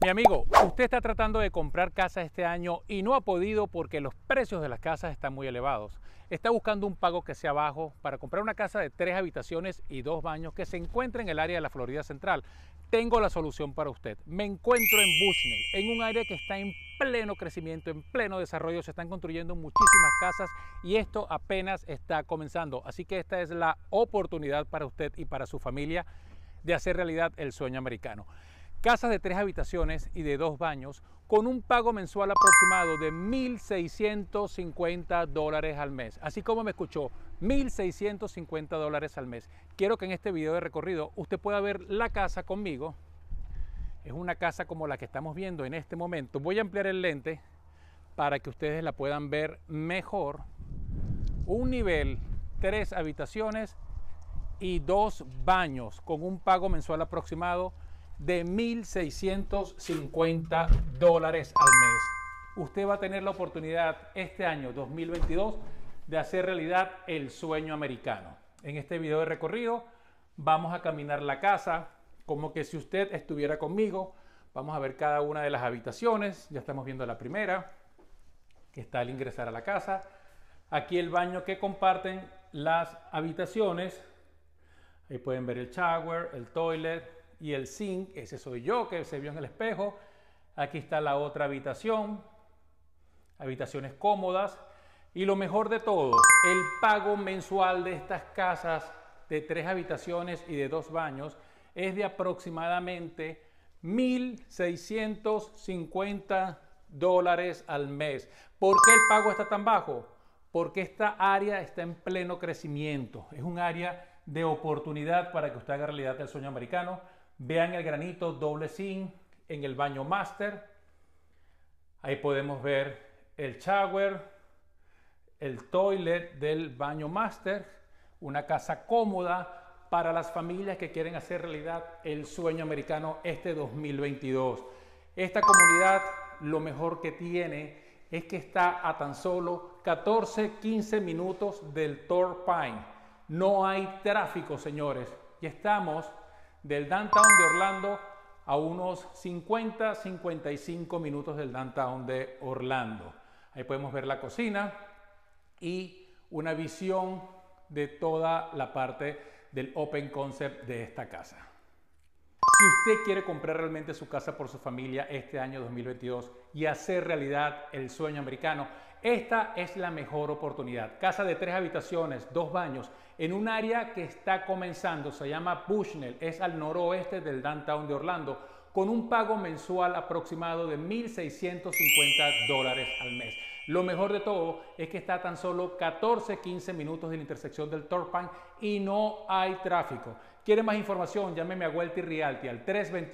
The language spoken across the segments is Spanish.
Mi amigo, usted está tratando de comprar casa este año y no ha podido porque los precios de las casas están muy elevados. Está buscando un pago que sea bajo para comprar una casa de 3 habitaciones y 2 baños que se encuentra en el área de la Florida Central. Tengo la solución para usted. Me encuentro en Bushnell, en un área que está en pleno crecimiento, en pleno desarrollo. Se están construyendo muchísimas casas y esto apenas está comenzando. Así que esta es la oportunidad para usted y para su familia de hacer realidad el sueño americano. Casas de 3 habitaciones y de 2 baños con un pago mensual aproximado de $1,650 al mes. Así como me escuchó, $1,650 al mes. Quiero que en este video de recorrido usted pueda ver la casa conmigo. Es una casa como la que estamos viendo en este momento. Voy a ampliar el lente para que ustedes la puedan ver mejor. Un nivel, 3 habitaciones y 2 baños con un pago mensual aproximado de $1,650 al mes. Usted va a tener la oportunidad este año 2022 de hacer realidad el sueño americano. En este video de recorrido vamos a caminar la casa como que si usted estuviera conmigo. Vamos a ver cada una de las habitaciones. Ya estamos viendo la primera, que está al ingresar a la casa. Aquí el baño que comparten las habitaciones. Ahí pueden ver el shower, el toilet y el zinc. Ese soy yo, que se vio en el espejo. Aquí está la otra habitación, habitaciones cómodas, y lo mejor de todo, el pago mensual de estas casas de 3 habitaciones y de 2 baños es de aproximadamente $1,650 al mes. ¿Por qué el pago está tan bajo? Porque esta área está en pleno crecimiento. Es un área de oportunidad para que usted haga realidad el sueño americano. Vean el granito doble zinc en el baño master. Ahí podemos ver el shower, el toilet del baño master. Una casa cómoda para las familias que quieren hacer realidad el sueño americano este 2022. Esta comunidad lo mejor que tiene es que está a tan solo 14-15 minutos del Torrey Pines. No hay tráfico, señores. Y estamos del downtown de Orlando a unos 50-55 minutos del downtown de Orlando. Ahí podemos ver la cocina y una visión de toda la parte del open concept de esta casa. Si usted quiere comprar realmente su casa por su familia este año 2022 y hacer realidad el sueño americano, esta es la mejor oportunidad. Casa de 3 habitaciones, 2 baños, en un área que está comenzando, se llama Bushnell, es al noroeste del downtown de Orlando, con un pago mensual aproximado de $1,650 al mes. Lo mejor de todo es que está a tan solo 14-15 minutos de la intersección del Torrey Pines y no hay tráfico. ¿Quiere más información? Llámeme a Welty Realty al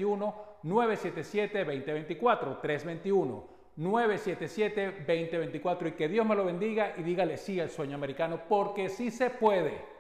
321-977-2024, 321-977-2024, y que Dios me lo bendiga y dígale sí al sueño americano, porque sí se puede.